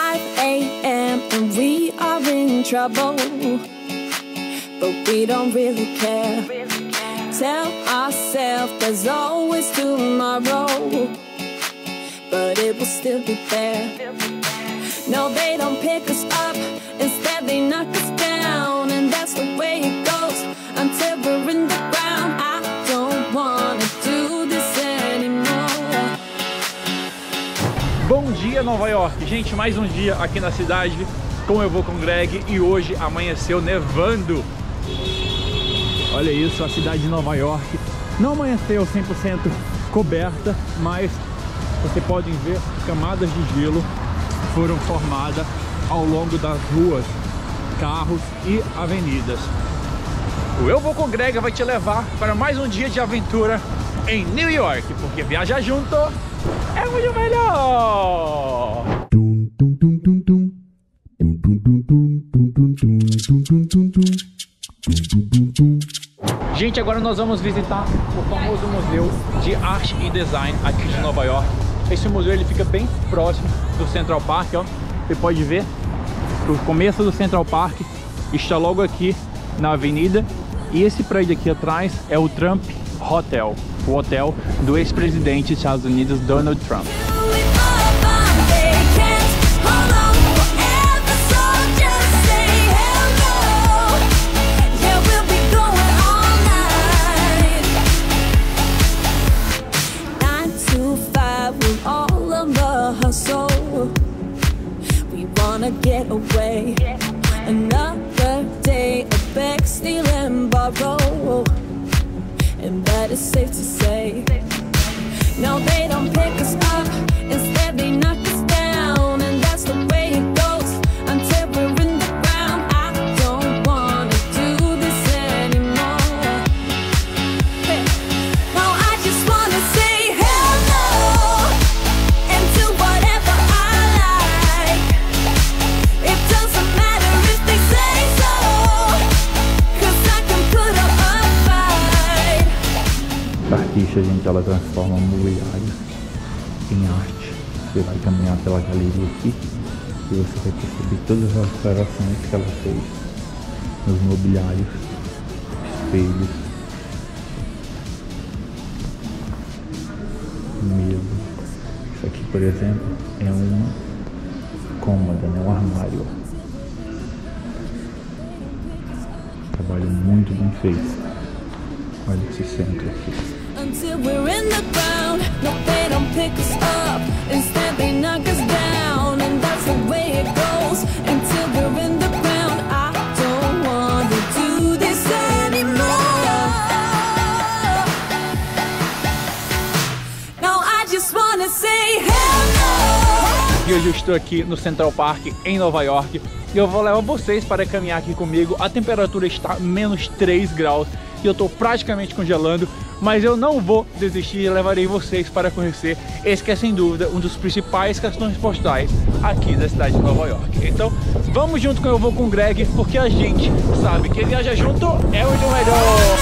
5 a.m. and we are in trouble, but we don't really care. Tell ourselves there's always tomorrow, but it will still be there. No, they don't pick us up, instead they knock us down, and that's the way it goes until we're in the ground. I don't wanna do this anymore. Bom dia, Nova York! Gente, mais um dia aqui na cidade com Eu Vou com Greg, e hoje amanheceu nevando. Olha isso, a cidade de Nova York não amanheceu 100% coberta, mas você pode ver camadas de gelo foram formadas ao longo das ruas, carros e avenidas. O Eu Vou com Greg vai te levar para mais um dia de aventura em New York, porque viajar junto é muito melhor! Gente, agora nós vamos visitar o famoso Museu de Arte e Design aqui de Nova York. Esse museu ele fica bem próximo do Central Park, ó. Você pode ver o começo do Central Park está logo aqui na avenida, e esse prédio aqui atrás é o Trump Hotel, o hotel do ex-presidente dos Estados Unidos, Donald Trump. Get away, another day of beg, steal and borrow, and that is safe to say. No, they don't pick us up, instead they knock us down, and that's the way it goes until we're in the ground. I don't wanna do this anymore. Hey. No, I just wanna say hell no and do whatever I like. It doesn't matter if they say so, 'cause I can put up a fight. Artistas, gente, ela transforma mobiliário em arte. Você vai caminhar pela galeria aqui e você vai perceber todas as alterações que ela fez nos mobiliários, espelhos, mesa. Isso aqui, por exemplo, é uma cômoda, né? Um armário. Trabalho muito bem feito. Olha esse centro aqui. Until we're in the ground, no, they don't pick us up, instead they knock us down, and that's the way it goes until we're in the ground. I don't wanna do this anymore. No, I just wanna say hell no. E hoje eu estou aqui no Central Park em Nova York e eu vou levar vocês para caminhar aqui comigo. A temperatura está menos 3 graus e eu estou praticamente congelando, mas eu não vou desistir e levarei vocês para conhecer esse que é sem dúvida um dos principais cartões postais aqui da cidade de Nova York. Então vamos junto com Eu Vou com o Greg, porque a gente sabe que viaja junto é muito melhor!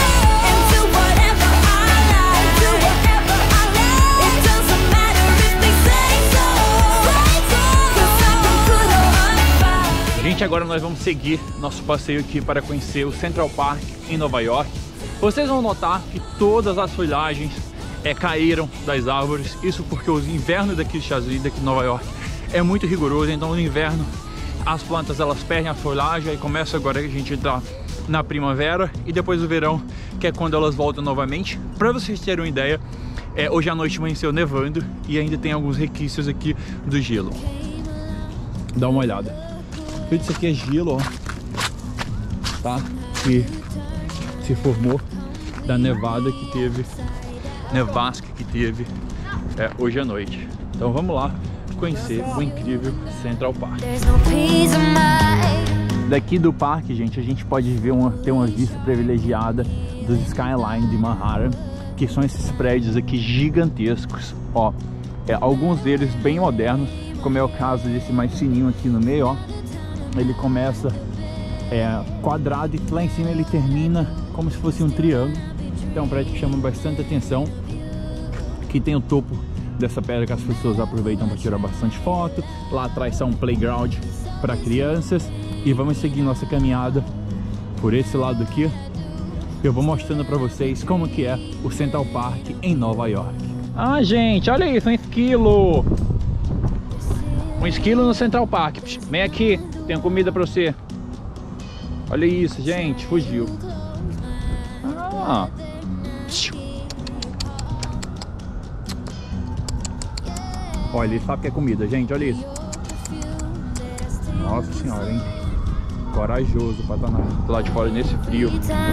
Gente, agora nós vamos seguir nosso passeio aqui para conhecer o Central Park em Nova York. Vocês vão notar que todas as folhagens caíram das árvores. Isso porque os invernos daqui dos Estados Unidos, daqui de Nova York, é muito rigoroso. Então no inverno as plantas elas perdem a folhagem e começa agora a gente entrar na primavera e depois o verão, que é quando elas voltam novamente. Para vocês terem uma ideia, hoje à noite amanheceu nevando e ainda tem alguns resquícios aqui do gelo. Dá uma olhada. Tudo isso aqui é gelo, ó, tá? Que se formou da nevada que teve, nevasca que teve hoje à noite. Então vamos lá conhecer o incrível Central Park. Daqui do parque, gente, a gente pode ver ter uma vista privilegiada dos skyline de Manhattan, que são esses prédios aqui gigantescos, ó. Alguns deles bem modernos, como é o caso desse mais fininho aqui no meio, ó. Ele começa quadrado e lá em cima ele termina como se fosse um triângulo. É um prédio que chama bastante atenção, que tem o topo dessa pedra que as pessoas aproveitam para tirar bastante foto. Lá atrás está um playground para crianças. E vamos seguir nossa caminhada por esse lado aqui. Eu vou mostrando para vocês como que é o Central Park em Nova York. Ah, gente, olha isso, um esquilo! Um esquilo no Central Park. Vem aqui, tem comida para você. Olha isso, gente, fugiu. Ah. Olha, ele sabe que é comida, gente, olha isso. Nossa senhora, hein? Corajoso pra estar lá de fora nesse frio.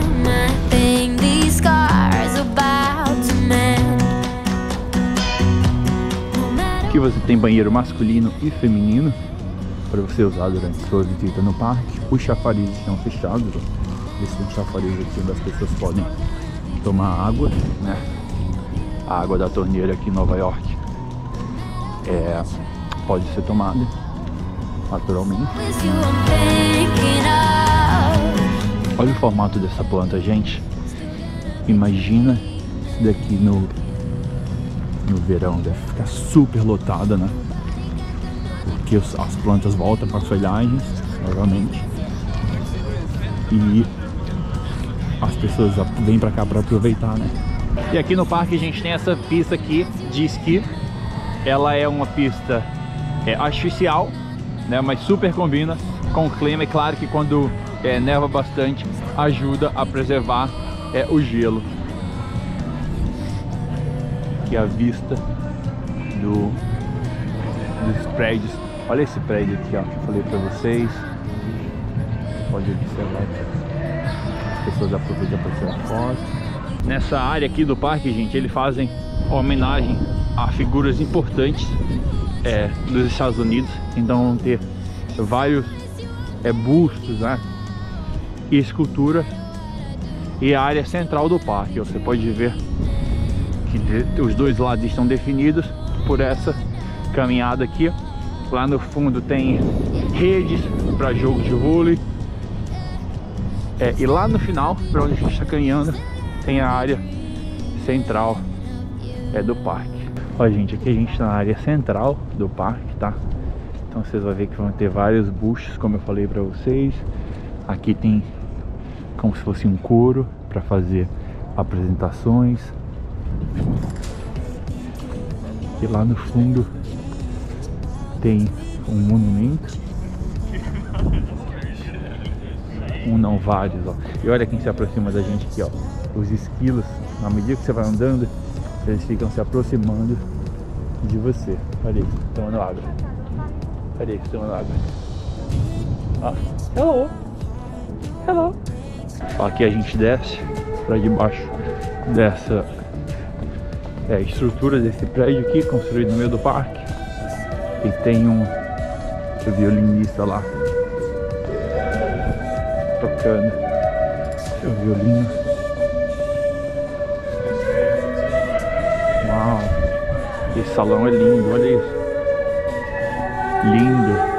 Aqui você tem banheiro masculino e feminino para você usar durante sua visita no parque. Os chafarizes estão fechados. Esse tem chafariz aqui onde as pessoas podem tomar água, né? A água da torneira aqui em Nova York pode ser tomada naturalmente. Olha o formato dessa planta, gente. Imagina isso daqui no verão, deve ficar super lotada, né? Porque as plantas voltam para folhagens novamente e as pessoas vêm para cá para aproveitar, né? E aqui no parque a gente tem essa pista aqui de esqui. Ela é uma pista artificial, né? Mas super combina com o clima. É claro que quando neva bastante ajuda a preservar o gelo. Aqui a vista dos prédios. Olha esse prédio aqui, ó, que eu falei pra vocês. Pode observar aqui. As pessoas aproveitam para tirar foto. Nessa área aqui do parque, gente, eles fazem homenagem a figuras importantes dos Estados Unidos. Então vão ter vários bustos, né, e escultura. E a área central do parque, você pode ver que os dois lados estão definidos por essa caminhada aqui. Lá no fundo tem redes para jogo de vôlei. E lá no final, para onde a gente está caminhando, tem a área central do parque. Olha, gente, aqui a gente está na área central do parque, tá? Então vocês vão ver que vão ter vários bustos, como eu falei para vocês. Aqui tem como se fosse um coro para fazer apresentações. E lá no fundo tem um monumento. Um não, vários, ó. E olha quem se aproxima da gente aqui, ó. Os esquilos, na medida que você vai andando, eles ficam se aproximando de você. Olha isso, tomando água. Olha isso, tomando água. Ó, hello! Hello! Ó, aqui a gente desce para debaixo dessa estrutura desse prédio aqui, construído no meio do parque. E tem um violinista lá tocando seu violino. Uau! Esse salão é lindo, olha isso. Lindo!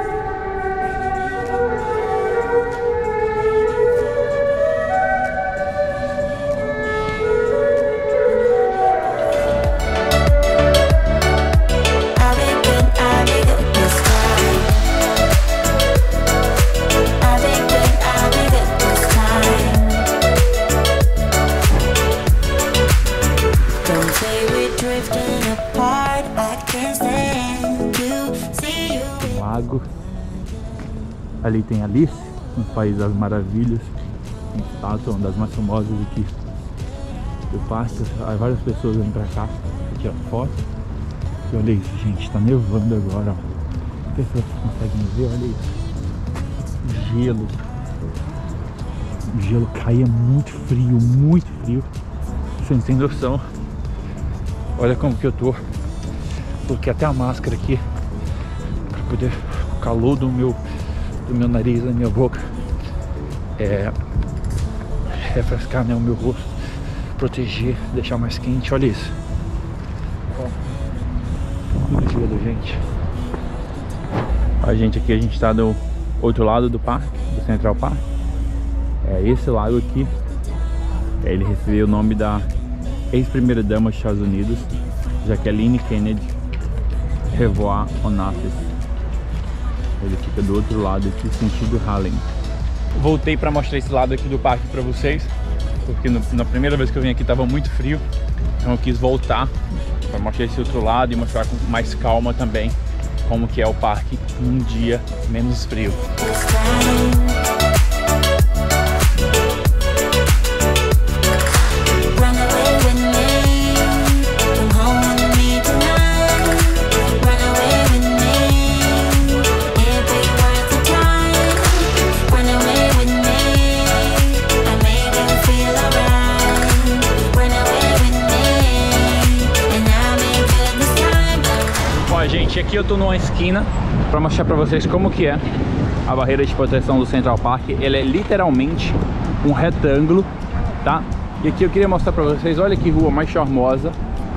Lago. Ali tem Alice no País das Maravilhas, uma estátua, uma das mais famosas aqui do parque. Várias pessoas vêm pra cá pra tirar foto. E olha isso, gente, tá nevando agora, ó. Pessoas conseguem ver, olha isso. Gelo. O gelo cai, é muito frio, muito frio. Você não tem noção. Olha como que eu tô. Coloquei até a máscara aqui para poder o calor do meu nariz, da minha boca, refrescar, né, o meu rosto, proteger, deixar mais quente. Olha isso. Ó, muito gelo, gente. A gente aqui, a gente tá do outro lado do parque, do Central Park. Esse lago aqui, ele recebeu o nome da ex-primeira dama dos Estados Unidos, Jacqueline Kennedy. Revoir Onassis. Ele fica do outro lado aqui, sentido Harlem. Voltei para mostrar esse lado aqui do parque para vocês, porque na primeira vez que eu vim aqui estava muito frio, então eu quis voltar para mostrar esse outro lado e mostrar com mais calma também como que é o parque num dia menos frio. Gente, aqui eu tô numa esquina para mostrar para vocês como que é a barreira de proteção do Central Park. Ela é literalmente um retângulo, tá? E aqui eu queria mostrar para vocês, olha que rua mais charmosa,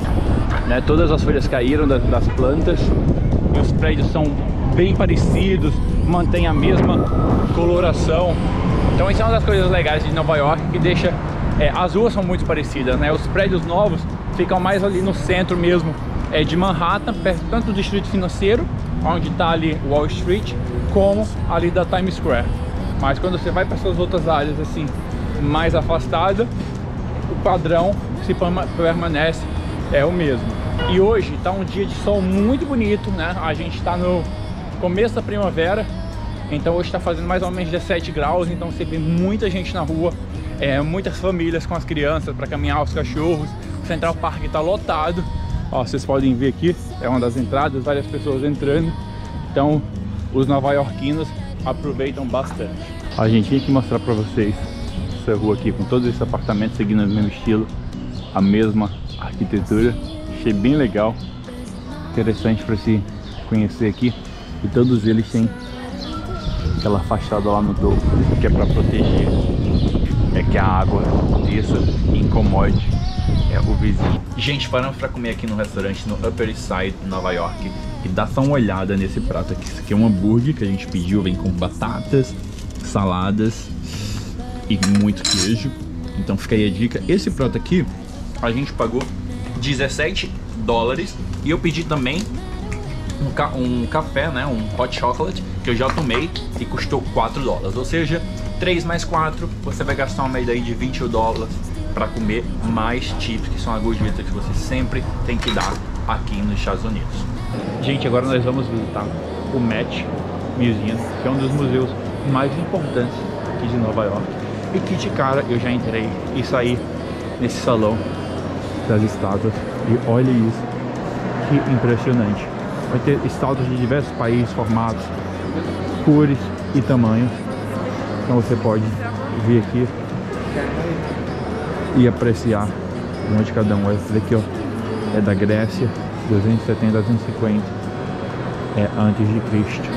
né? Todas as folhas caíram das plantas e os prédios são bem parecidos, mantém a mesma coloração. Então isso é uma das coisas legais de Nova York, que deixa... as ruas são muito parecidas, né? Os prédios novos ficam mais ali no centro mesmo, de Manhattan, perto tanto do distrito financeiro, onde está ali Wall Street, como ali da Times Square. Mas quando você vai para essas outras áreas assim, mais afastada, o padrão se permanece o mesmo. E hoje está um dia de sol muito bonito, né? A gente está no começo da primavera, então hoje está fazendo mais ou menos 17 graus, então você vê muita gente na rua, muitas famílias com as crianças para caminhar, os cachorros. O Central Park está lotado. Ó, vocês podem ver aqui, é uma das entradas, várias pessoas entrando. Então, os nova-iorquinos aproveitam bastante. A gente tem que mostrar para vocês essa rua aqui, com todos esses apartamentos seguindo o mesmo estilo, a mesma arquitetura. Achei bem legal, interessante para se conhecer aqui. E todos eles têm aquela fachada lá no topo, que é para proteger, que a água desça e incomode o vizinho. Gente, paramos para comer aqui no restaurante no Upper East Side, Nova York. E dá só uma olhada nesse prato aqui. Isso aqui é um hambúrguer que a gente pediu, vem com batatas, saladas e muito queijo. Então fica aí a dica. Esse prato aqui a gente pagou $17 e eu pedi também um café, né, um hot chocolate, que eu já tomei e custou $4. Ou seja, 3 mais 4, você vai gastar uma média aí de $20 para comer mais chips, que são a gorjeta que você sempre tem que dar aqui nos Estados Unidos. Gente, agora nós vamos visitar o Met Museum, que é um dos museus mais importantes aqui de Nova York. E que de cara eu já entrei e saí nesse salão das estátuas. E olha isso, que impressionante. Vai ter estátuas de diversos países, formatos, cores e tamanhos. Então você pode vir aqui e apreciar onde cada um é. Esse daqui, ó, é da Grécia, 270 a 250 antes de Cristo.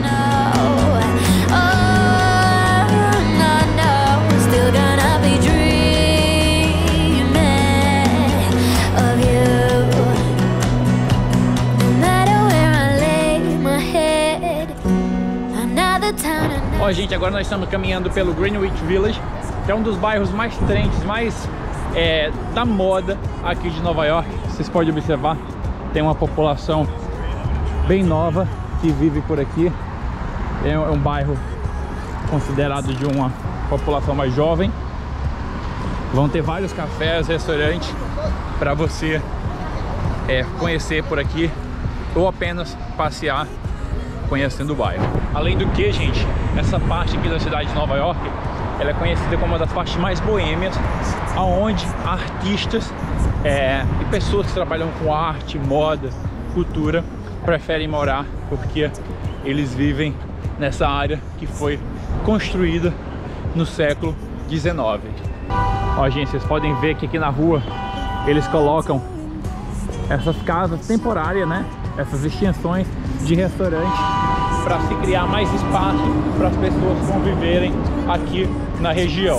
Ó, gente, agora nós estamos caminhando pelo Greenwich Village, que é um dos bairros mais trends, mais da moda aqui de Nova York. Vocês podem observar, tem uma população bem nova que vive por aqui. É um bairro considerado de uma população mais jovem. Vão ter vários cafés, restaurantes para você conhecer por aqui, ou apenas passear conhecendo o bairro. Além do que, gente, essa parte aqui da cidade de Nova York, ela é conhecida como uma das partes mais boêmias, aonde artistas e pessoas que trabalham com arte, moda, cultura preferem morar, porque eles vivem nessa área que foi construída no século XIX. Ó, gente, vocês podem ver que aqui na rua eles colocam essas casas temporárias, né? Essas extensões de restaurante para se criar mais espaço para as pessoas conviverem aqui na região.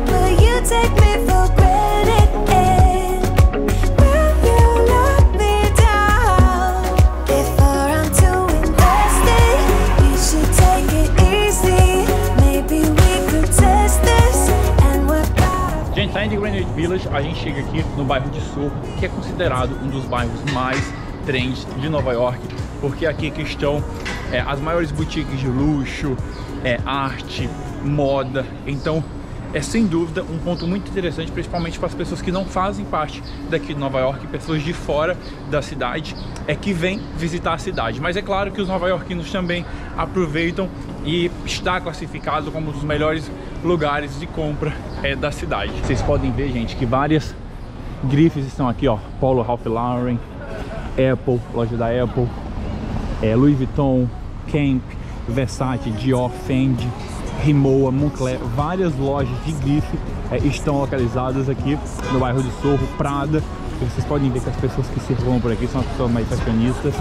Gente, saindo de Greenwich Village, a gente chega aqui no bairro de Soho, que é considerado um dos bairros mais trends de Nova York. porque aqui que estão as maiores boutiques de luxo, arte, moda. Então é sem dúvida um ponto muito interessante, principalmente para as pessoas que não fazem parte daqui de Nova York, pessoas de fora da cidade, que vêm visitar a cidade. Mas é claro que os nova-iorquinos também aproveitam e está classificado como um dos melhores lugares de compra da cidade. Vocês podem ver, gente, que várias grifes estão aqui, ó. Polo Ralph Lauren, Apple, loja da Apple, Louis Vuitton, Camp, Versace, Dior, Fendi, Rimowa, Moncler, várias lojas de grife estão localizadas aqui no bairro de Sorro, Prada. E vocês podem ver que as pessoas que circulam por aqui são as pessoas mais fashionistas.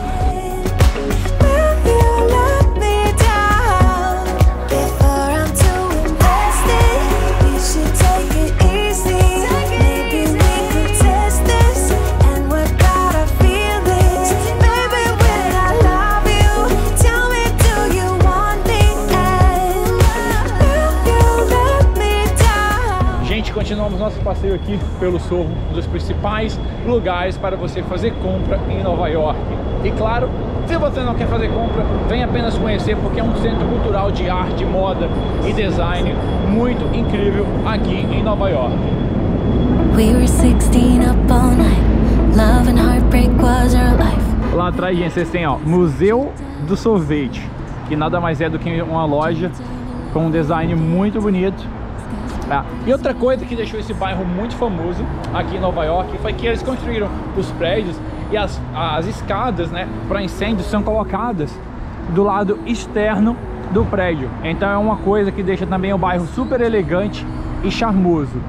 Continuamos nosso passeio aqui pelo Sorro, um dos principais lugares para você fazer compra em Nova York. E claro, se você não quer fazer compra, vem apenas conhecer, porque é um centro cultural de arte, moda e design muito incrível aqui em Nova York. We were 16 up all night. Love and heartbreak was our life. Lá atrás, gente, vocês têm, ó, Museu do Sorvete, que nada mais é do que uma loja com um design muito bonito. E outra coisa que deixou esse bairro muito famoso aqui em Nova York foi que eles construíram os prédios e as escadas, né, para incêndios são colocadas do lado externo do prédio. Então é uma coisa que deixa também o bairro super elegante e charmoso.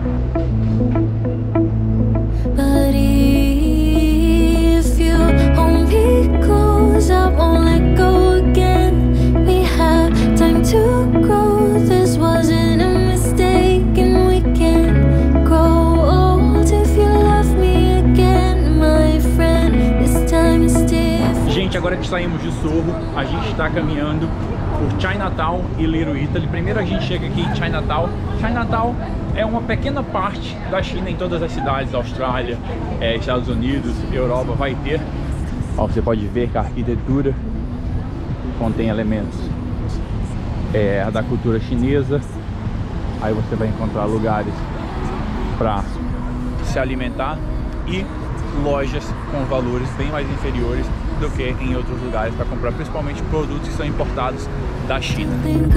Agora que saímos de Sorro, a gente está caminhando por Chinatown e Little Italy. Primeiro a gente chega aqui em Chinatown. Chinatown é uma pequena parte da China em todas as cidades, Austrália, Estados Unidos, Europa vai ter. Ó, você pode ver que a arquitetura contém elementos da cultura chinesa. Aí você vai encontrar lugares para se alimentar e lojas com valores bem mais inferiores do que em outros lugares para comprar, principalmente produtos que são importados da China.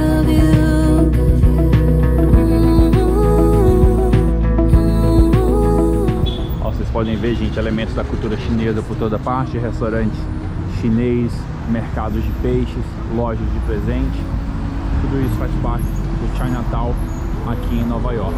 Ó, vocês podem ver, gente, elementos da cultura chinesa por toda parte, restaurantes chinês, mercados de peixes, lojas de presente, tudo isso faz parte do Chinatown aqui em Nova York.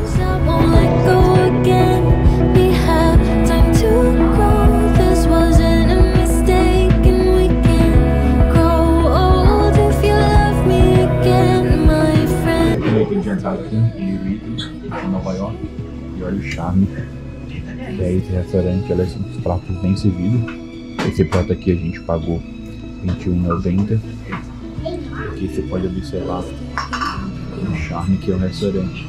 Aqui em Little Italy, em Nova York, e olha o charme que é esse restaurante. Olha assim, os pratos bem servidos. Esse prato aqui a gente pagou R$21,90. Aqui você pode observar o charme que é o restaurante.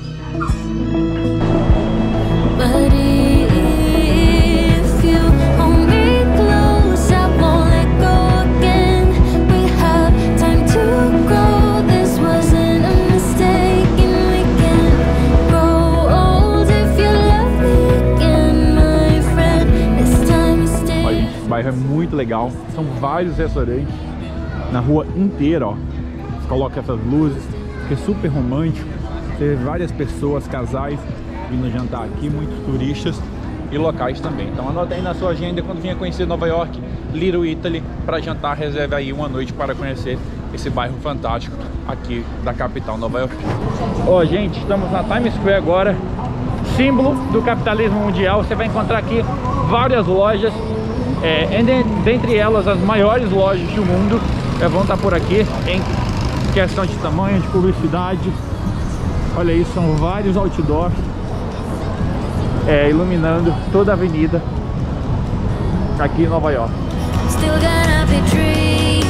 É muito legal, são vários restaurantes na rua inteira, ó. Você coloca essas luzes, que é super romântico. Você vê várias pessoas, casais vindo jantar aqui, muitos turistas e locais também. Então anota aí na sua agenda, quando vier conhecer Nova York, Little Italy, para jantar, reserve aí uma noite para conhecer esse bairro fantástico aqui da capital Nova York. Ó, gente, estamos na Times Square agora, símbolo do capitalismo mundial. Você vai encontrar aqui várias lojas. Dentre elas as maiores lojas do mundo vão estar por aqui em questão de tamanho, de publicidade. Olha isso, são vários outdoors iluminando toda a avenida aqui em Nova York. Still gonna be